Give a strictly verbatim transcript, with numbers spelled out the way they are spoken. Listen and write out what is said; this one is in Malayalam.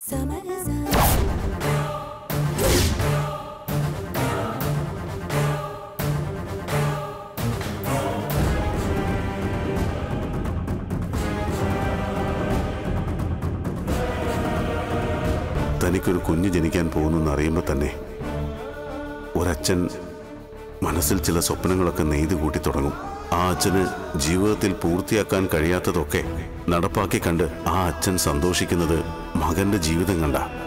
തനിക്കൊരു കുഞ്ഞ് ജനിക്കാൻ പോകുന്നു അറിയുമ്പോൾ തന്നെ ഒരച്ഛൻ മനസ്സിൽ ചില സ്വപ്നങ്ങളൊക്കെ നെയ്ത് കൂട്ടി തുടങ്ങും. ആ അച്ഛന് ജീവിതത്തിൽ പൂർത്തിയാക്കാൻ കഴിയാത്തതൊക്കെ നടപ്പാക്കി കണ്ട് ആ അച്ഛൻ സന്തോഷിക്കുന്നത് മകന്റെ ജീവിതം കണ്ട.